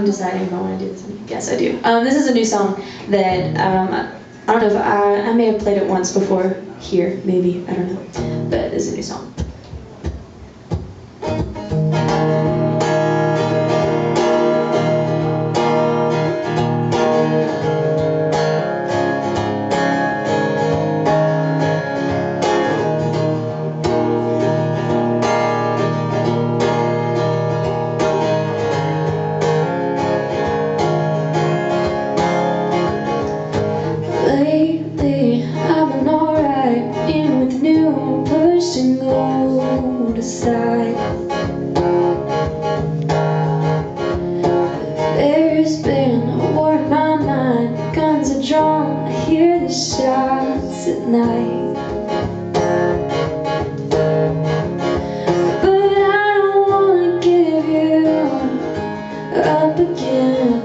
deciding if I want to do this. Yes, I do. This is a new song that I don't know if I may have played it once before here, maybe, I don't know, but it's a new song. Lately, I've been alright, in with new, pushing old aside. There's been a war in my mind, guns are drawn, I hear the shots at night. But I don't wanna give you up again.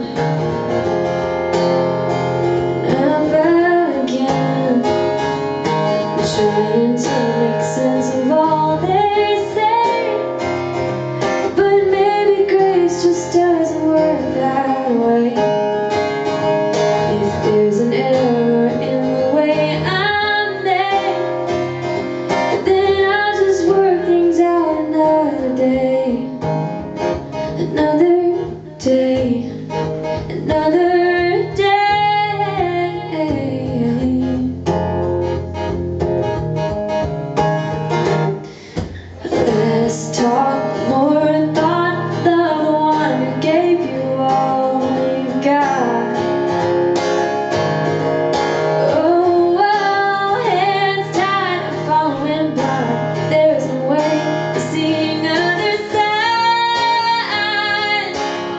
Trying to make sense of all they say, but maybe grace just doesn't work that way. If there's an error in the way I'm made, then I'll just work things out another day. Another day, another day. Let's talk more thought, love the one who gave you all you got. Oh, hands tied, I'm following blind. There's no way to see another side.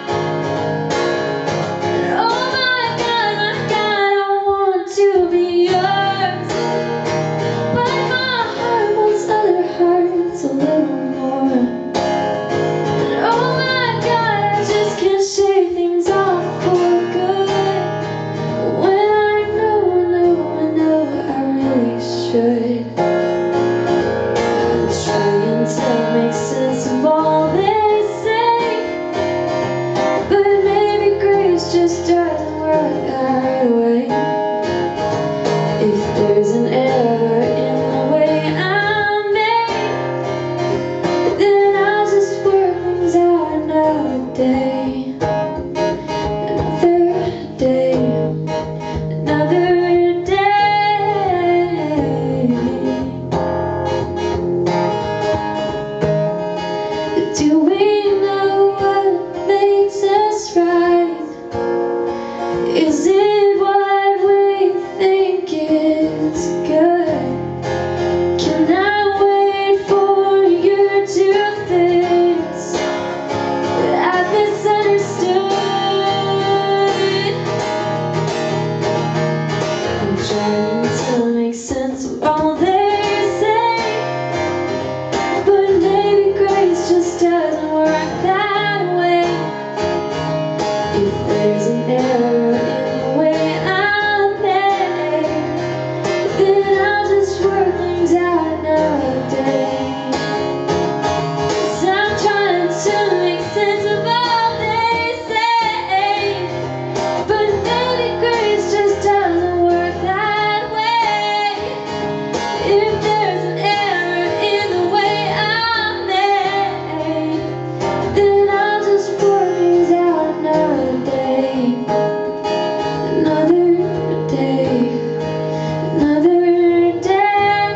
Oh my God, I want to be yours, but my heart wants other hearts a little more. And oh my God, I just can't shake things off for good, when I know I really should. I'm trying to make sense of all they say, but maybe grace just doesn't work that way. If there's an error in the way I'm made, then I'll just work things out another day. Another day, another day. Do we know what makes us right? Is it what we think is good? Can I wait for your two things that I've misunderstood? I'm trying to make sense of all they say, but maybe grace just doesn't work that way. If there's an error in the way I'm made, then I'll just work things out another day. 'Cause I'm trying to make sense of all they say, but maybe grace just doesn't work that way. If there's an error in the way I'm made, then I'll just work things out another day. Another day, another day.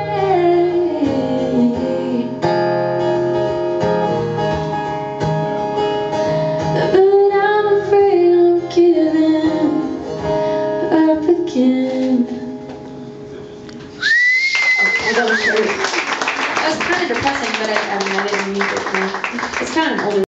But I'm afraid I'm giving up again. That was kind of depressing, but I didn't mean it. It's kind of an older